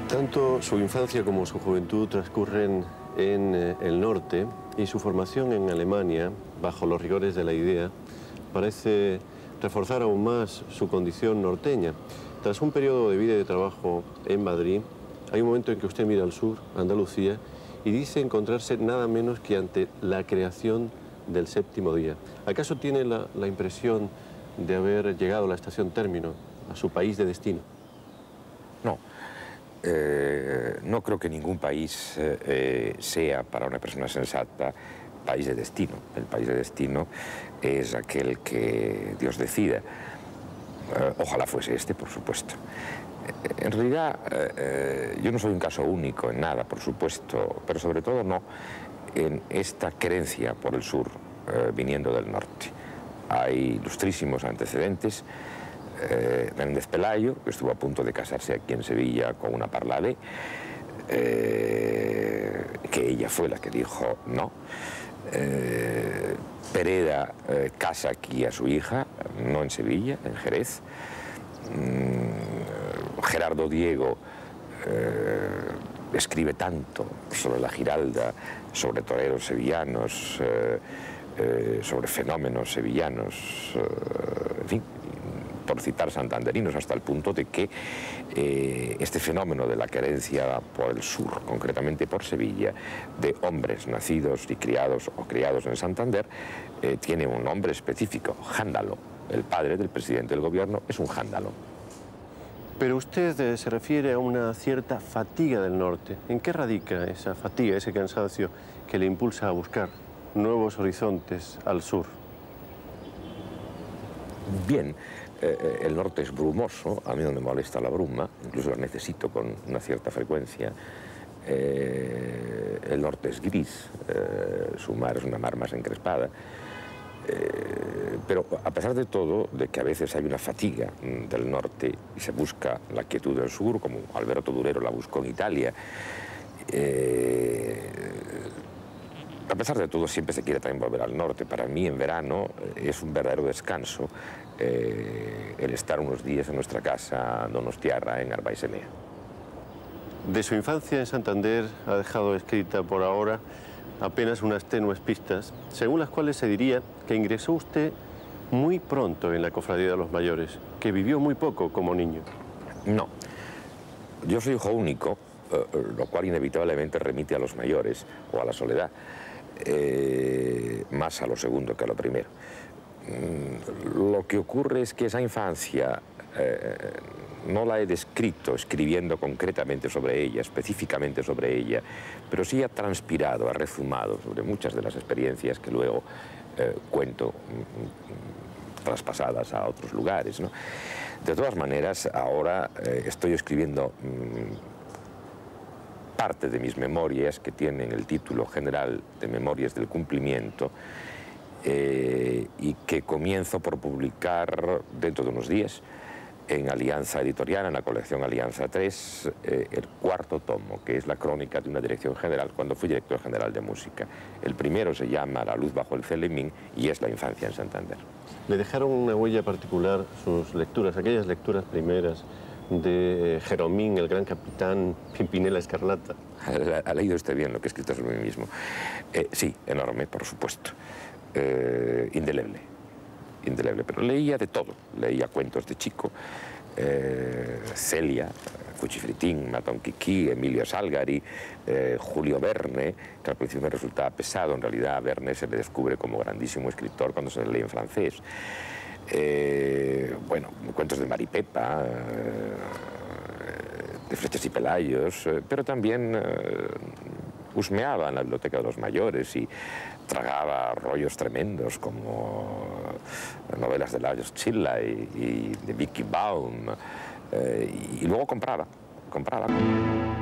Tanto su infancia como su juventud transcurren en el norte y su formación en Alemania, bajo los rigores de la idea, parece reforzar aún más su condición norteña. Tras un periodo de vida y de trabajo en Madrid, hay un momento en que usted mira al sur, Andalucía, y dice encontrarse nada menos que ante la creación del séptimo día. ¿Acaso tiene la impresión de haber llegado a la estación término, a su país de destino? No. No creo que ningún país sea, para una persona sensata, país de destino. El país de destino es aquel que Dios decida. Ojalá fuese este, por supuesto. En realidad, yo no soy un caso único en nada, por supuesto, pero sobre todo no en esta querencia por el sur, viniendo del norte. Hay ilustrísimos antecedentes. Méndez Pelayo, que estuvo a punto de casarse aquí en Sevilla con una parlade, que ella fue la que dijo no. Pereda casa aquí a su hija, no en Sevilla, en Jerez. Gerardo Diego escribe tanto sobre la Giralda, sobre toreros sevillanos, sobre fenómenos sevillanos, en fin, por citar santanderinos, hasta el punto de que este fenómeno de la querencia por el sur, concretamente por Sevilla, de hombres nacidos y criados o criados en Santander, tiene un nombre específico, jándalo. El padre del presidente del gobierno es un jándalo. Pero usted se refiere a una cierta fatiga del norte. ¿En qué radica esa fatiga, ese cansancio que le impulsa a buscar nuevos horizontes al sur? Bien, el norte es brumoso, a mí no me molesta la bruma, incluso la necesito con una cierta frecuencia. El norte es gris, su mar es una mar más encrespada. Pero a pesar de todo, de que a veces hay una fatiga del norte y se busca la quietud del sur, como Alberto Durero la buscó en Italia, a pesar de todo siempre se quiere también volver al norte. Para mí en verano es un verdadero descanso el estar unos días en nuestra casa donostiarra en Arbaisemea. De su infancia en Santander ha dejado escrita por ahora apenas unas tenues pistas, según las cuales se diría que ingresó usted muy pronto en la Cofradía de los Mayores, que vivió muy poco como niño. No, yo soy hijo único, lo cual inevitablemente remite a los mayores o a la soledad, más a lo segundo que a lo primero. Lo que ocurre es que esa infancia no la he descrito escribiendo concretamente sobre ella, específicamente sobre ella, pero sí ha transpirado, ha rezumado sobre muchas de las experiencias que luego cuento traspasadas a otros lugares, ¿no? De todas maneras, ahora estoy escribiendo parte de mis memorias que tienen el título general de Memorias del Cumplimiento y que comienzo por publicar dentro de unos días en Alianza Editorial, en la colección Alianza 3, el cuarto tomo, que es la crónica de una dirección general cuando fui director general de música. El primero se llama La luz bajo el Celemín y es la infancia en Santander. ¿Le dejaron una huella particular sus lecturas, aquellas lecturas primeras de Jeromín, el gran capitán, Pimpinela Escarlata? ¿Ha leído usted bien lo que he escrito sobre mí mismo? Sí, enorme, por supuesto. Indeleble. Indeleble, pero leía de todo. Leía cuentos de chico, Celia, Cuchifritín, Matón Quiquí, Emilio Salgari, Julio Verne, que al principio me resultaba pesado. En realidad a Verne se le descubre como grandísimo escritor cuando se le lee en francés. Bueno, cuentos de Maripepa, de Flechas y Pelayos, pero también husmeaba en la biblioteca de los mayores y tragaba rollos tremendos como novelas de Lajos Chilla y de Vicky Baum, y luego compraba.